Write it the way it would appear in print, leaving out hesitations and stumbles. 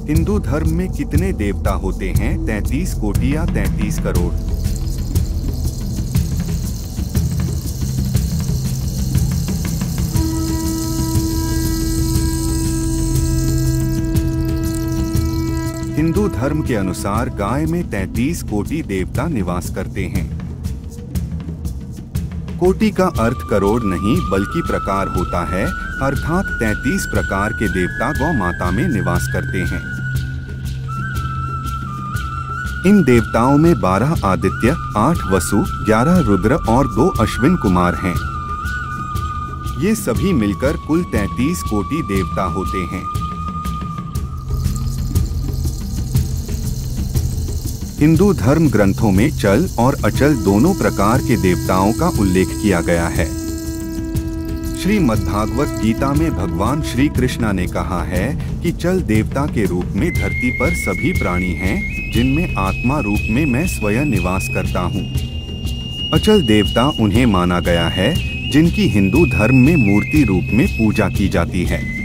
हिंदू धर्म में कितने देवता होते हैं? 33 कोटि या 33 करोड़? हिंदू धर्म के अनुसार गाय में 33 कोटि देवता निवास करते हैं। कोटि का अर्थ करोड़ नहीं बल्कि प्रकार होता है, अर्थात 33 प्रकार के देवता गौ माता में निवास करते हैं। इन देवताओं में 12 आदित्य, 8 वसु, 11 रुद्र और 2 अश्विन कुमार हैं। ये सभी मिलकर कुल 33 कोटि देवता होते हैं। हिंदू धर्म ग्रंथों में चल और अचल दोनों प्रकार के देवताओं का उल्लेख किया गया है। श्रीमद्भागवत गीता में भगवान श्री कृष्ण ने कहा है कि चल देवता के रूप में धरती पर सभी प्राणी हैं, जिनमें आत्मा रूप में मैं स्वयं निवास करता हूँ। अचल देवता उन्हें माना गया है जिनकी हिंदू धर्म में मूर्ति रूप में पूजा की जाती है।